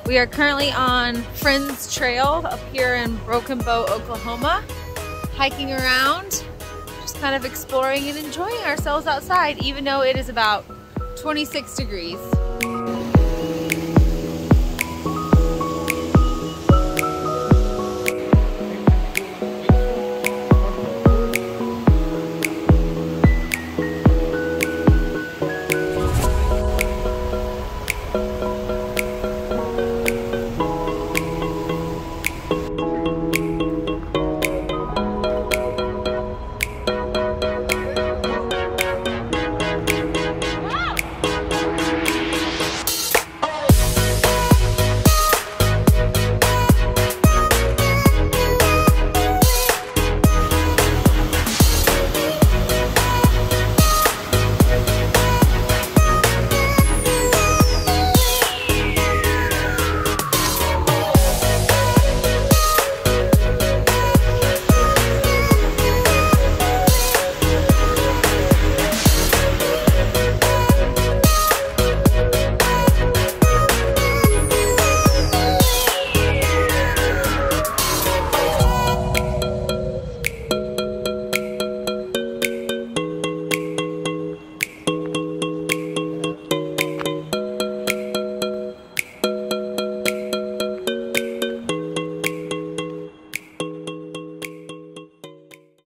We are currently on Friends Trail up here in Broken Bow, Oklahoma, hiking around, just kind of exploring and enjoying ourselves outside, even though it is about 26 degrees.